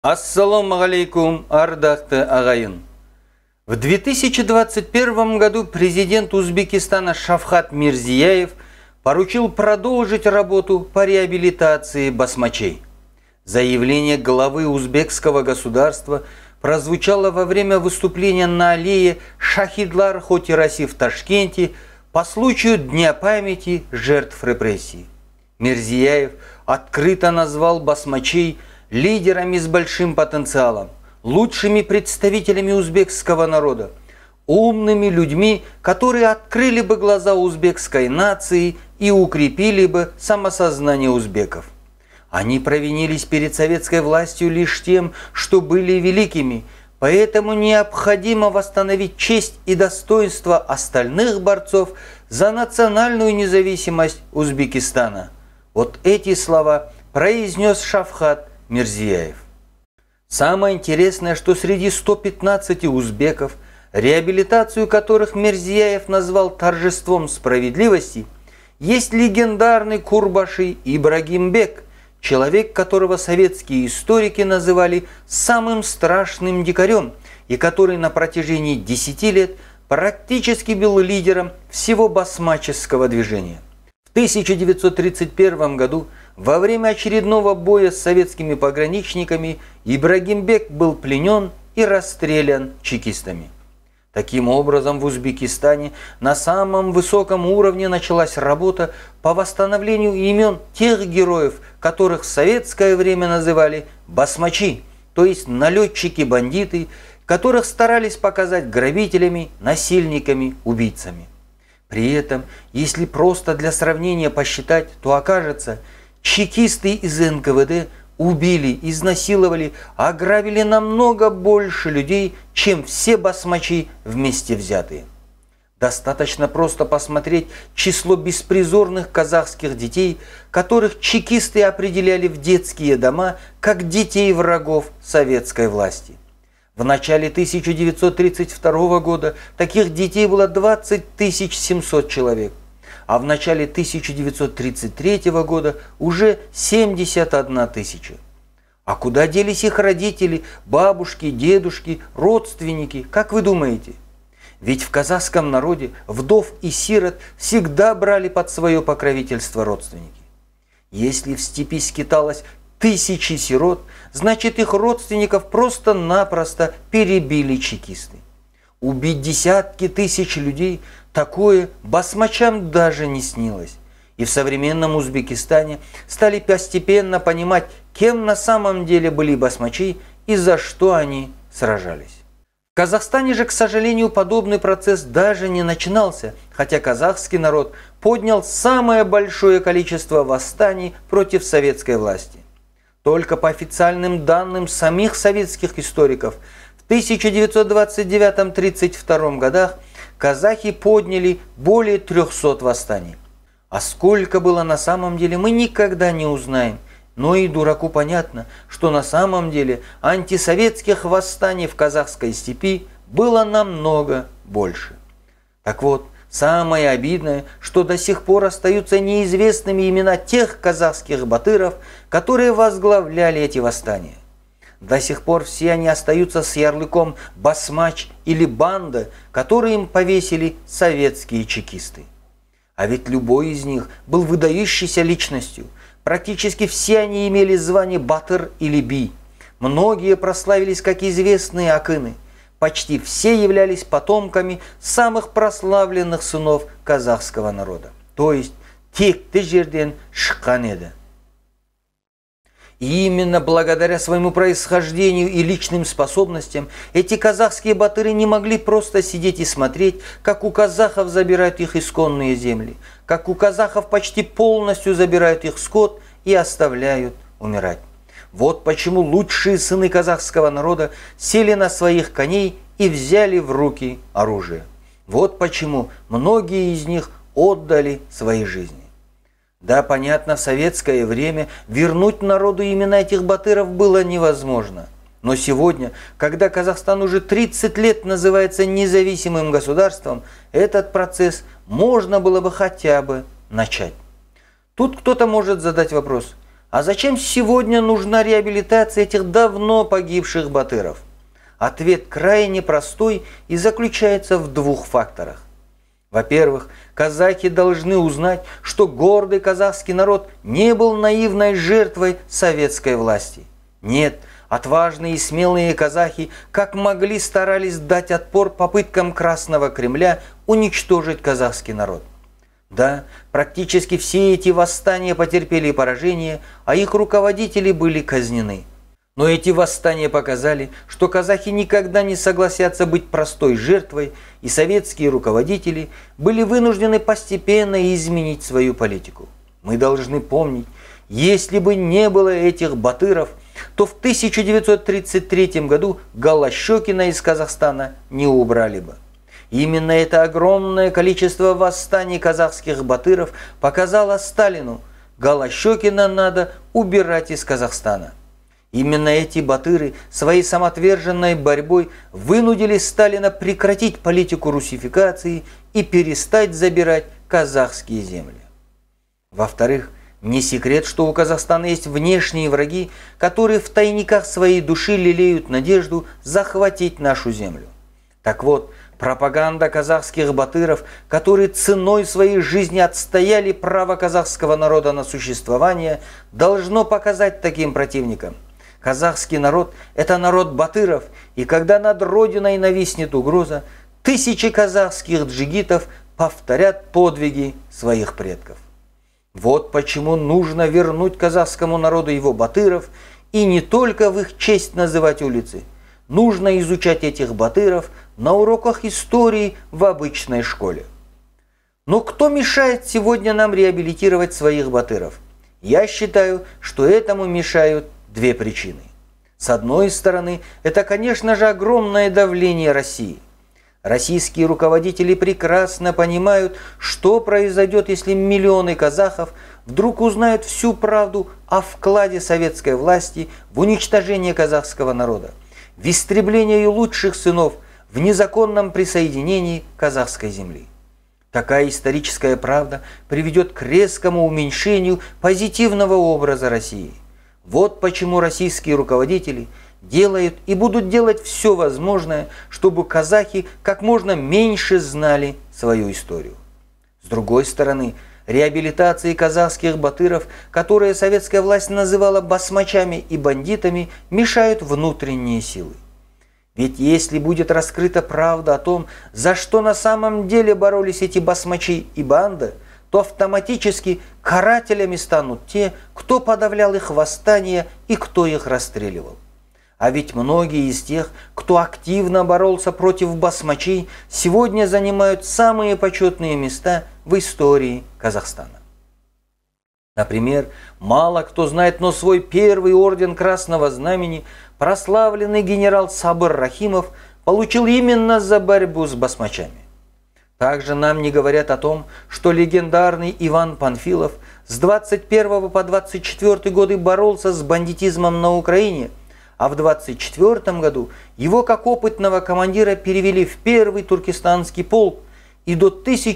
Ассаламу алейкум, ардақты ағайын. В 2021 году президент Узбекистана Шавкат Мирзияев поручил продолжить работу по реабилитации басмачей. Заявление главы узбекского государства прозвучало во время выступления на аллее Шахидлар Хотираси в Ташкенте по случаю Дня памяти жертв репрессий. Мирзияев открыто назвал басмачей лидерами с большим потенциалом, лучшими представителями узбекского народа, умными людьми, которые открыли бы глаза узбекской нации и укрепили бы самосознание узбеков. Они провинились перед советской властью лишь тем, что были великими, поэтому необходимо восстановить честь и достоинство остальных борцов за национальную независимость Узбекистана. Вот эти слова произнес Шавкат Мирзияев. Самое интересное, что среди 115 узбеков, реабилитацию которых Мирзияев назвал торжеством справедливости, есть легендарный Курбаши Ибрагимбек, человек, которого советские историки называли самым страшным дикарем и который на протяжении 10 лет практически был лидером всего басмаческого движения. В 1931 году во время очередного боя с советскими пограничниками Ибрагимбек был пленен и расстрелян чекистами. Таким образом, в Узбекистане на самом высоком уровне началась работа по восстановлению имен тех героев, которых в советское время называли басмачи, то есть налетчики-бандиты, которых старались показать грабителями, насильниками, убийцами. При этом, если просто для сравнения посчитать, то окажется, чекисты из НКВД убили, изнасиловали, ограбили намного больше людей, чем все басмачи вместе взятые. Достаточно просто посмотреть число беспризорных казахских детей, которых чекисты определяли в детские дома как детей врагов советской власти. В начале 1932 года таких детей было 20 700 человек, а в начале 1933 года уже 71 тысяча. А куда делись их родители, бабушки, дедушки, родственники, как вы думаете? Ведь в казахском народе вдов и сирот всегда брали под свое покровительство родственники. Если в степи скиталось тысячи сирот, значит их родственников просто-напросто перебили чекисты. Убить десятки тысяч людей – такое басмачам даже не снилось. И в современном Узбекистане стали постепенно понимать, кем на самом деле были басмачи и за что они сражались. В Казахстане же, к сожалению, подобный процесс даже не начинался, хотя казахский народ поднял самое большое количество восстаний против советской власти. Только по официальным данным самих советских историков, в 1929-32 годах казахи подняли более 300 восстаний. А сколько было на самом деле, мы никогда не узнаем. Но и дураку понятно, что на самом деле антисоветских восстаний в казахской степи было намного больше. Так вот, самое обидное, что до сих пор остаются неизвестными имена тех казахских батыров, которые возглавляли эти восстания. До сих пор все они остаются с ярлыком «басмач» или «банда», которые им повесили советские чекисты. А ведь любой из них был выдающейся личностью. Практически все они имели звание батыр или би. Многие прославились как известные акыны. Почти все являлись потомками самых прославленных сынов казахского народа. То есть текті жерден шыққан еді. И именно благодаря своему происхождению и личным способностям эти казахские батыры не могли просто сидеть и смотреть, как у казахов забирают их исконные земли, как у казахов почти полностью забирают их скот и оставляют умирать. Вот почему лучшие сыны казахского народа сели на своих коней и взяли в руки оружие. Вот почему многие из них отдали свои жизни. Да, понятно, в советское время вернуть народу имена этих батыров было невозможно. Но сегодня, когда Казахстан уже 30 лет называется независимым государством, этот процесс можно было бы хотя бы начать. Тут кто-то может задать вопрос, А зачем сегодня нужна реабилитация этих давно погибших батыров? Ответ крайне простой и заключается в двух факторах. Во-первых, казахи должны узнать, что гордый казахский народ не был наивной жертвой советской власти. Нет, отважные и смелые казахи как могли старались дать отпор попыткам Красного Кремля уничтожить казахский народ. Да, практически все эти восстания потерпели поражение, а их руководители были казнены. Но эти восстания показали, что казахи никогда не согласятся быть простой жертвой, и советские руководители были вынуждены постепенно изменить свою политику. Мы должны помнить, если бы не было этих батыров, то в 1933 году Голощёкина из Казахстана не убрали бы. Именно это огромное количество восстаний казахских батыров показало Сталину: Голощёкина надо убирать из Казахстана. Именно эти батыры своей самоотверженной борьбой вынудили Сталина прекратить политику русификации и перестать забирать казахские земли. Во-вторых, не секрет, что у Казахстана есть внешние враги, которые в тайниках своей души лелеют надежду захватить нашу землю. Так вот, пропаганда казахских батыров, которые ценой своей жизни отстояли право казахского народа на существование, должно показать таким противникам: казахский народ – это народ батыров, и когда над Родиной нависнет угроза, тысячи казахских джигитов повторят подвиги своих предков. Вот почему нужно вернуть казахскому народу его батыров и не только в их честь называть улицы. Нужно изучать этих батыров на уроках истории в обычной школе. Но кто мешает сегодня нам реабилитировать своих батыров? Я считаю, что этому мешают две причины. С одной стороны, это, конечно же, огромное давление России. Российские руководители прекрасно понимают, что произойдет, если миллионы казахов вдруг узнают всю правду о вкладе советской власти в уничтожение казахского народа, в истребление ее лучших сынов, в незаконном присоединении казахской земли. Такая историческая правда приведет к резкому уменьшению позитивного образа России. Вот почему российские руководители делают и будут делать все возможное, чтобы казахи как можно меньше знали свою историю. С другой стороны, реабилитации казахских батыров, которые советская власть называла басмачами и бандитами, мешают внутренние силы. Ведь если будет раскрыта правда о том, за что на самом деле боролись эти басмачи и банда, то автоматически карателями станут те, кто подавлял их восстания и кто их расстреливал. А ведь многие из тех, кто активно боролся против басмачей, сегодня занимают самые почетные места в истории Казахстана. Например, мало кто знает, но свой первый орден Красного Знамени прославленный генерал Сабыр Рахимов получил именно за борьбу с басмачами. Также нам не говорят о том, что легендарный Иван Панфилов с 21 по 24 годы боролся с бандитизмом на Украине, а в 24 году его как опытного командира перевели в первый туркестанский полк, и до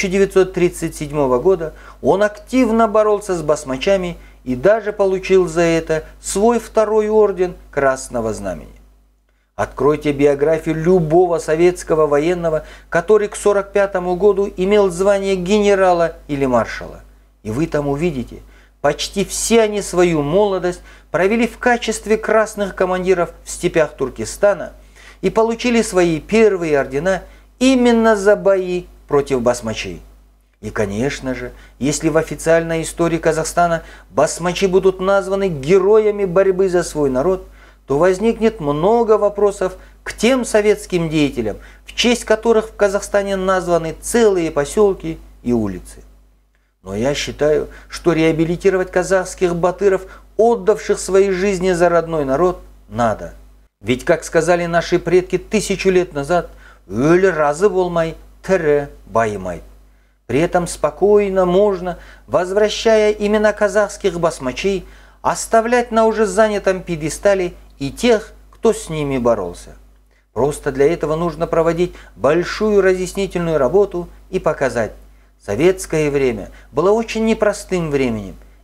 1937 года он активно боролся с басмачами и даже получил за это свой второй орден Красного Знамени. Откройте биографию любого советского военного, который к 1945 году имел звание генерала или маршала. И вы там увидите, почти все они свою молодость провели в качестве красных командиров в степях Туркестана и получили свои первые ордена именно за бои против басмачей. И, конечно же, если в официальной истории Казахстана басмачи будут названы героями борьбы за свой народ, то возникнет много вопросов к тем советским деятелям, в честь которых в Казахстане названы целые поселки и улицы. Но я считаю, что реабилитировать казахских батыров, отдавших свои жизни за родной народ, надо. Ведь, как сказали наши предки 1000 лет назад, «Өлі разы болмай, тірі байымай». При этом спокойно можно, возвращая имена казахских басмачей, оставлять на уже занятом пьедестале и тех, кто с ними боролся. Просто для этого нужно проводить большую разъяснительную работу и показать: советское время было очень непростым временем,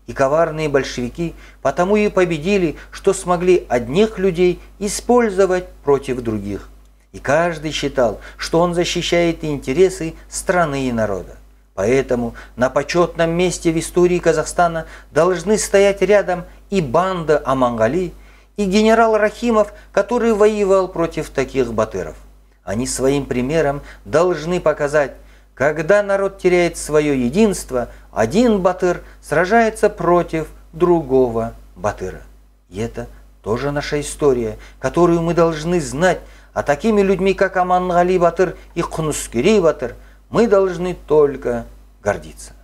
И коварные большевики потому и победили, что смогли одних людей использовать против других. И каждый считал, что он защищает интересы страны и народа. Поэтому на почетном месте в истории Казахстана должны стоять рядом и банда Амангали, и генерал Рахимов, который воевал против таких батыров. Они своим примером должны показать, когда народ теряет свое единство, один батыр сражается против другого батыра. И это тоже наша история, которую мы должны знать, а такими людьми, как Амангали батыр и Кунускерей батыр, мы должны только гордиться.